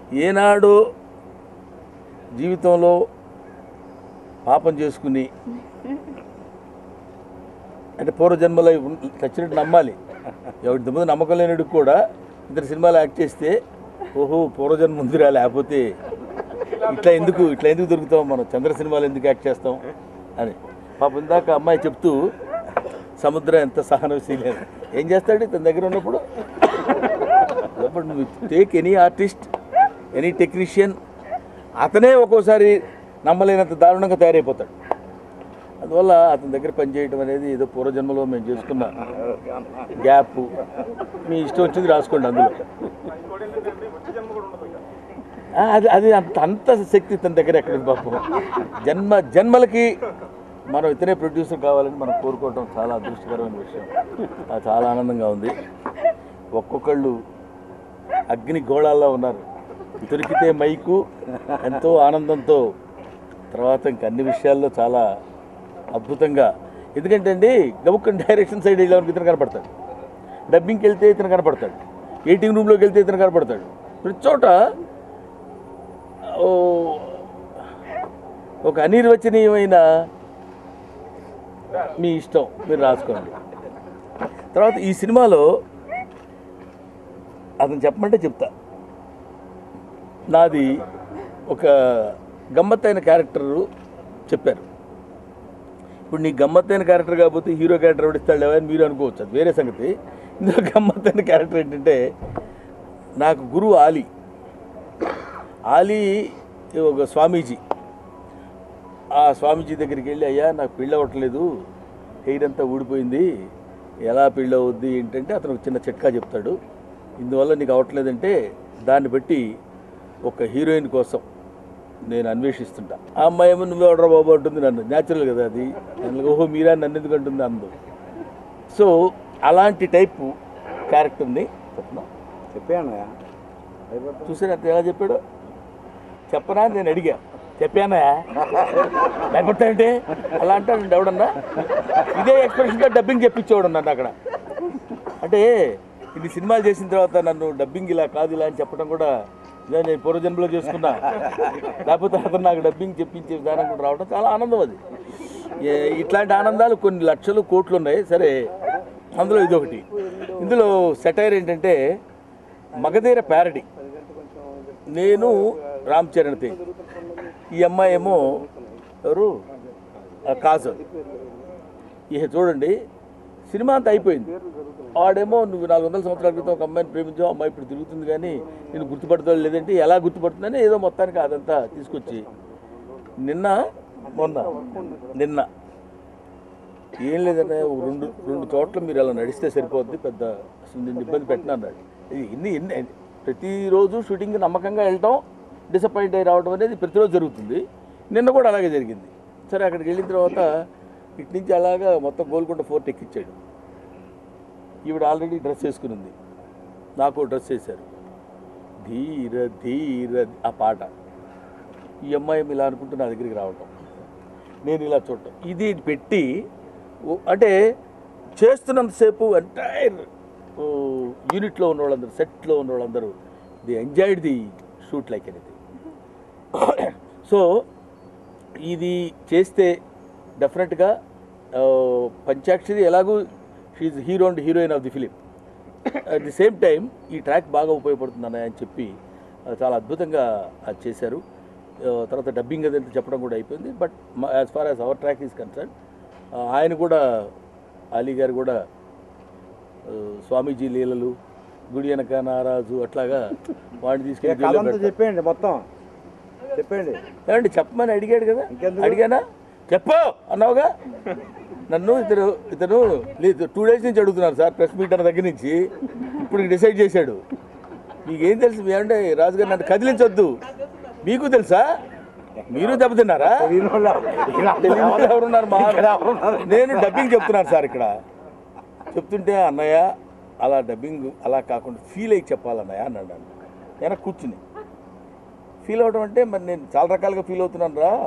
ఏనాడు జీవితంలో పాపం చేసుకుని అంటే పూర్వజన్మలో చచ్చినట్టు నమ్మాలి. ఎవరి ముందు నమ్మకం లేనిడికి కూడా ఇద్దరు సినిమాలు యాక్ట్ చేస్తే ఓహో పూర్వజన్మ ముందురా, లేకపోతే ఇట్లా ఎందుకు దొరుకుతాం మనం, చంద్ర సినిమాలు ఎందుకు యాక్ట్ చేస్తాం అని. పాపం ఇందాక అమ్మాయి చెప్తూ సముద్రం ఎంత సహనశీలి ఏం చేస్తాడు తన దగ్గర ఉన్నప్పుడు. Take any artist, any technician, అతనే ఒక్కోసారి నమ్మలేనంత దారుణంగా తయారైపోతాడు. అందువల్ల అతని దగ్గర పనిచేయడం అనేది ఏదో పూర్వజన్మలో మేము చేసుకున్న గ్యాప్. మీ ఇష్టం వచ్చింది రాసుకోండి అందులో. అది అంత శక్తి తన దగ్గర ఎక్కడ పాపం. జన్మలకి మనం ఇతనే ప్రొడ్యూసర్ కావాలని మనం కోరుకోవటం చాలా అదృష్టకరమైన విషయం. అది చాలా ఆనందంగా ఉంది. ఒక్కొక్కళ్ళు అగ్ని గోళాల్లో ఉన్నారు. దొరికితే మైకు ఎంతో ఆనందంతో, తర్వాత ఇంక అన్ని విషయాల్లో చాలా అద్భుతంగా. ఎందుకంటే అండి గబుక్కని డైరెక్షన్ సైడ్ వెళ్ళేవారికి ఇతను కనపడతాడు, డబ్బింగ్కి వెళ్తే ఇతను కనపడతాడు, ఎడిటింగ్ రూమ్లోకి వెళ్తే ఇతను కనపడతాడు. ప్రతి చోట ఒక అనిర్వచనీయమైన మీ ఇష్టం, మీరు రాసుకోండి. తర్వాత ఈ సినిమాలో అతను చెప్పమంటే చెప్తా. నాది ఒక గమ్మత్తైన క్యారెక్టరు చెప్పారు. ఇప్పుడు నీ గమ్మత్తైన క్యారెక్టర్ కాకపోతే హీరో క్యారెక్టర్ ఎవడిస్తాడు అని మీరు అనుకోవచ్చు, అది వేరే సంగతి. ఇందులో గమ్మత్తైన క్యారెక్టర్ ఏంటంటే, నాకు గురువు ఆలీ ఒక స్వామీజీ. ఆ స్వామీజీ దగ్గరికి వెళ్ళి, అయ్యా నాకు పెళ్ళి అవ్వట్లేదు, హెయిర్ అంతా ఊడిపోయింది, ఎలా పెళ్ళి అవుద్ది ఏంటంటే అతను ఒక చిన్న చిట్కా చెప్తాడు. ఇందువల్ల నీకు అవ్వట్లేదంటే దాన్ని బట్టి ఒక హీరోయిన్ కోసం నేను అన్వేషిస్తుంటా. ఆ అమ్మాయి ఏమో నువ్వు ఎవడరా బాబు అంటుంది నన్ను, న్యాచురల్ కదా అది. ఓహో మీరా నన్ను ఎందుకు అంటుంది అందు. సో అలాంటి టైపు క్యారెక్టర్ని చెప్పాను. చూసాను అంత ఎలా చెప్పాడు. చెప్పనా నేను అడిగా, చెప్పానా భయపడతానంటే అలా అంటాడు ఎవడన్నా. ఇదే ఎక్స్ప్రెషన్తో డబ్బింగ్ చెప్పించేవాడు నన్ను అక్కడ. అంటే ఇన్ని సినిమాలు చేసిన తర్వాత నన్ను డబ్బింగ్ ఇలా కాదు ఇలా అని చెప్పడం కూడా ఇదే నేను పూర్వజన్మలో చేసుకున్నా. లేకపోతే అతను నాకు డబ్బింగ్ చెప్పించే విధానం కూడా రావడం చాలా ఆనందం. అది ఇట్లాంటి ఆనందాలు కొన్ని లక్షలు కోట్లు ఉన్నాయి. సరే, అందులో ఇదొకటి. ఇందులో సెటైర్ ఏంటంటే మగధీర ప్యారడీ. నేను రామ్ చరణ్ తేజ్, ఈ అమ్మాయి ఏమో ఎవరు కాజల్. ఇక చూడండి సినిమా అంతా అయిపోయింది. వాడేమో నువ్వు 400 సంవత్సరాల క్రితం ఒక అమ్మాయిని ప్రేమించావు, అమ్మాయి ఇప్పుడు తిరుగుతుంది కానీ నేను గుర్తుపడతాడు లేదంటే ఎలా గుర్తుపడుతుందని ఏదో మొత్తానికి అదంతా తీసుకొచ్చి నిన్న ఏం లేదంటే రెండు చోట్ల మీరు అలా నడిస్తే సరిపోద్ది, పెద్ద అసలు నిన్ను ఇబ్బంది పెట్టినా అన్నాడు. ఎన్ని ప్రతిరోజు షూటింగ్కి నమ్మకంగా వెళ్ళటం, డిసప్పాయింట్ అయ్యి రావడం అనేది ప్రతిరోజు జరుగుతుంది. నిన్న కూడా అలాగే జరిగింది. సరే, అక్కడికి వెళ్ళిన తర్వాత ఇటు నుంచి అలాగా మొత్తం గోల్కొండ ఫోర్ట్ ఎక్కించాడు. ఈవిడ ఆల్రెడీ డ్రెస్ వేసుకుని ఉంది, నాకు డ్రెస్ వేశారు. ధీర ధీర ఆ పాట. ఈ అమ్మాయి ఇలా అనుకుంటూ నా దగ్గరికి రావటం, నేను ఇలా చూడటం, ఇది పెట్టి అంటే చేస్తున్నంతసేపు ఎంటైర్ యూనిట్లో ఉన్న వాళ్ళందరూ, సెట్లో ఉన్న వాళ్ళందరూ the enjoyed the shoot like anything. So ఇది చేస్తే డెఫినెట్గా పంచాక్షరి ఎలాగూ షీఈ్ hero and heroine of the film. At the same time ఈ ట్రాక్ బాగా ఉపయోగపడుతుంది అన్నయ్య అని చెప్పి చాలా అద్భుతంగా అది చేశారు. తర్వాత డబ్బింగ్ అదంతా చెప్పడం కూడా అయిపోయింది. But as far as our track is concern, ఆయన కూడా అలీ గారు కూడా స్వామీజీ లీలలు, గుడి వెనక నారాజు అట్లాగా వాడిని తీసుకెళ్ళి చెప్పండి, మొత్తం చెప్పండి. ఏమండి చెప్పమని అడిగాడు కదా, అడిగానా చెప్పు అన్నావుగా నన్ను. ఇతను లేదు 2 days నుంచి అడుగుతున్నారు సార్, ప్రెస్ మీట్ అన్న దగ్గర నుంచి. ఇప్పుడు డిసైడ్ చేశాడు. మీకేం తెలుసు ఏమంటే రాజుగారు నన్ను కదిలించొద్దు, మీకు తెలుసా, మీరు దెబ్బతిన్నారా, ఎవరున్నారు మా. నేను డబ్బింగ్ చెప్తున్నాను సార్ ఇక్కడ. చెప్తుంటే అన్నయ్య అలా డబ్బింగ్ అలా కాకుండా ఫీల్ అయ్యి చెప్పాలన్నయ్య అన్నాడు. నేను కూర్చుని ఫీల్ అవడం అంటే మరి నేను చాలా రకాలుగా ఫీల్ అవుతున్నాను రా,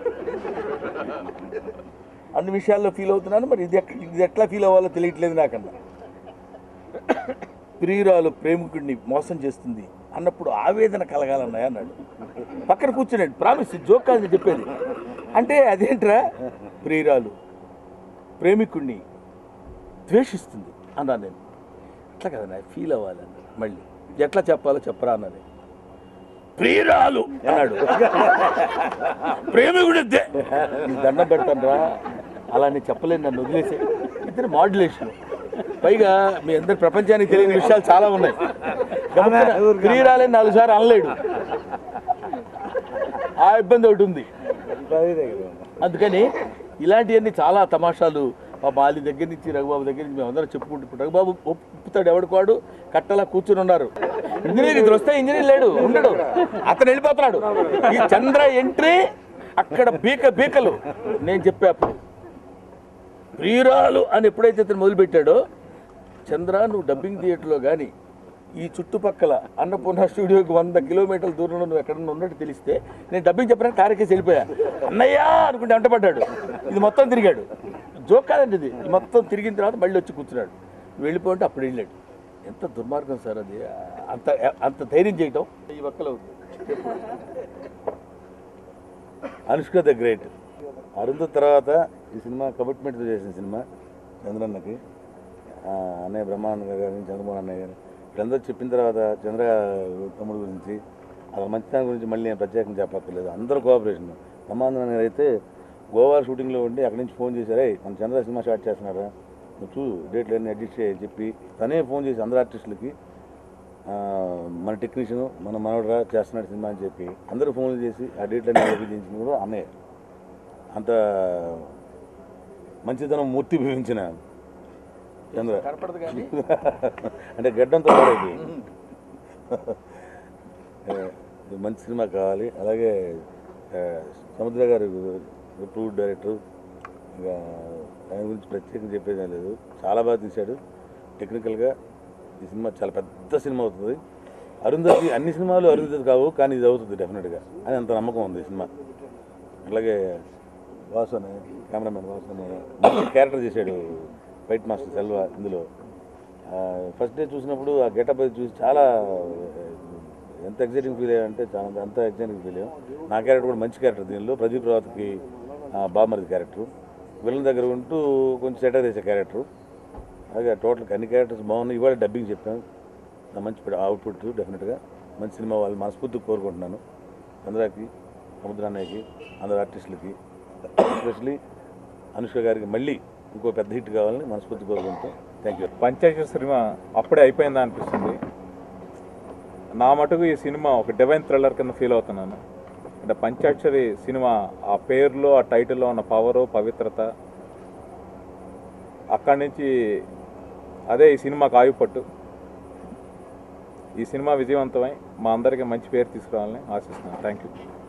అన్ని విషయాల్లో ఫీల్ అవుతున్నాను. మరి ఇది ఎట్లా ఫీల్ అవ్వాలో తెలియట్లేదు నాకన్నా. ప్రియురాలు ప్రేమికుడిని మోసం చేస్తుంది అన్నప్పుడు ఆవేదన కలగాలన్నాయి అన్నాడు. పక్కన కూర్చున్నాడు. ప్రామిస్, జోక్ కాదని చెప్పేది. అంటే అదేంట్రా, ప్రియురాలు ప్రేమికుడిని ద్వేషిస్తుంది అన్నాను నేను. అట్లా కదా నా ఫీల్ అవ్వాలన్నాడు. మళ్ళీ ఎట్లా చెప్పాలో చెప్పరా అన్నది. ప్రియురాలు అన్నాడు. ప్రేమికుడి దండం పెడతాను రా, అలా నేను చెప్పలేను, నన్ను వదిలేసే. ఇద్దరు మాడ్యులేషన్. పైగా మీ అందరి ప్రపంచానికి తెలియని విషయాలు చాలా ఉన్నాయి. ప్రియురాలని 4 సార్లు అనలేడు, ఆ ఇబ్బంది ఒకటి ఉంది. అందుకని ఇలాంటివన్నీ చాలా తమాషాలు మా బాలి దగ్గర నుంచి రఘుబాబు దగ్గర నుంచి మేము అందరం చెప్పుకుంటూ, ఇప్పుడు రఘుబాబు ఒప్పుతాడు, ఎవడికోడు కట్టలా కూర్చుని ఉన్నారు. ఇంజనీర్ ఇద్దరు వస్తే ఇంజనీర్ లేడు, ఉండడు, అతను వెళ్ళిపోతున్నాడు. ఈ చంద్ర ఎంట్రీ అక్కడ బీకలు. నేను చెప్పా అప్పుడు ప్రియురాలు అని ఎప్పుడైతే అతను మొదలుపెట్టాడో, చంద్ర నువ్వు డబ్బింగ్ థియేటర్లో కానీ ఈ చుట్టుపక్కల అన్నపూర్ణ స్టూడియోకి 100 కిలోమీటర్ల దూరంలో నువ్వు ఎక్కడన్నా ఉన్నట్టు తెలిస్తే నేను డబ్బింగ్ చెప్పడానికి కారెక్కేసి వెళ్ళిపోయా. అన్నయ్యా అనుకుంటే అంటపడ్డాడు. ఇది మొత్తం తిరిగాడు. జోక్ కాదండి ఇది. మొత్తం తిరిగిన తర్వాత మళ్ళీ వచ్చి కూర్చున్నాడు. వెళ్ళిపోతే అప్పుడు వెళ్ళాడు. ఎంత దుర్మార్గం సార్ అది. అంత ధైర్యం చేయటం ఈ ఒక్కలు. Anushka the great. అరుంధతి తర్వాత ఈ సినిమా కమిట్మెంట్తో చేసిన సినిమా చంద్రన్నకి. అన్నయ్య బ్రహ్మానంద గారు, చంద్రమోహన్ అన్నయ్య గారు వీళ్ళందరూ చెప్పిన తర్వాత చంద్ర తమ్ముడు గురించి, అలా మంచితనం గురించి మళ్ళీ నేను ప్రత్యేకంగా చెప్పక్కర్లేదు. అందరూ కోఆపరేషన్. బ్రహ్మానంద గారు అయితే గోవా షూటింగ్లో ఉండి అక్కడి నుంచి ఫోన్ చేశారే, మన చంద్ర సినిమా స్టార్ట్ చేస్తున్నారా, నువ్వు చూ డేట్లు అన్నీ అడ్జస్ట్ చేయని చెప్పి తనే ఫోన్ చేసి అందరు ఆర్టిస్టులకి మన టెక్నీషియన్ మన మనవడరా చేస్తున్నాడు సినిమా అని చెప్పి అందరూ ఫోన్లు చేసి ఆ డేట్లన్నీ చేయించింది కూడా అన్నయ్య. అంత మంచితనం మూర్తి భవించిన చంద్ర కనపడదు కానీ అంటే గడ్డంతో పాడైపోయింది. మంచి సినిమా కావాలి. అలాగే సముద్ర గారు ప్రూవ్డ్ డైరెక్టర్, ఇంకా ఆయన గురించి ప్రత్యేకంగా చెప్పేదేం లేదు. చాలా బాగా తీశాడు. టెక్నికల్గా ఈ సినిమా చాలా పెద్ద సినిమా అవుతుంది. అరుంధతి అన్ని సినిమాలు అరుంధతి కావు, కానీ ఇది అవుతుంది డెఫినెట్గా అని అంత నమ్మకం ఉంది ఈ సినిమా. అలాగే వాసన కెమెరామెన్ వాసన మంచి క్యారెక్టర్ చేశాడు. ఫైట్ మాస్టర్ సెల్వా ఇందులో ఫస్ట్ డే చూసినప్పుడు ఆ గెటప్ అది చూసి చాలా ఎంత ఎగ్జైటింగ్ ఫీల్ అయ్యాయంటే చాలా అంత ఎగ్జైటింగ్ ఫీల్ అయ్యాం. నా క్యారెక్టర్ కూడా మంచి క్యారెక్టర్ దీనిలో. ప్రదీప్ రావత్కి బామ్మది క్యారెక్టరు, విలన్ దగ్గర ఉంటూ కొంచెం సెటర్ చేసే క్యారెక్టరు. అలాగే టోటల్గా అన్ని క్యారెక్టర్స్ బాగున్నాయి. ఇవాళ డబ్బింగ్ చెప్పాను, మంచి అవుట్పుట్. డెఫినెట్గా మంచి సినిమా వాళ్ళు మనస్ఫూర్తిగా కోరుకుంటున్నాను. చంద్రకి, సముద్ర అన్నయ్యకి, అందరు ఆర్టిస్టులకి, ఎస్పెషలీ అనుష్క గారికి మళ్ళీ ఇంకో పెద్ద హిట్ కావాలని మనస్ఫూర్తి కోరుకుంటాం. Thank you. పంచాక్షరి సినిమా అప్పుడే అయిపోయిందా అనిపిస్తుంది. నా మటుకు ఈ సినిమా ఒక డివైన్ థ్రిల్లర్ కింద ఫీల్ అవుతున్నాను. అంటే పంచాక్షరి సినిమా ఆ పేరులో, ఆ టైటిల్లో ఉన్న పవరు, పవిత్రత, అక్కడి నుంచి అదే ఈ సినిమాకు ఆయుపట్టు. ఈ సినిమా విజయవంతమై మా అందరికీ మంచి పేరు తీసుకురావాలని ఆశిస్తున్నాను. Thank you.